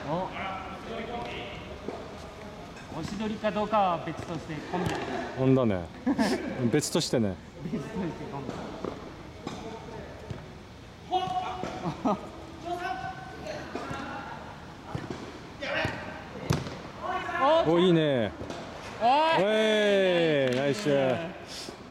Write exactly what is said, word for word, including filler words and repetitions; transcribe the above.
お押し取りかどうかは別としてコンビ。 ほんだね。別としてね。 別としてコンビ。 お、いいね。 おい、 おい、ナイス。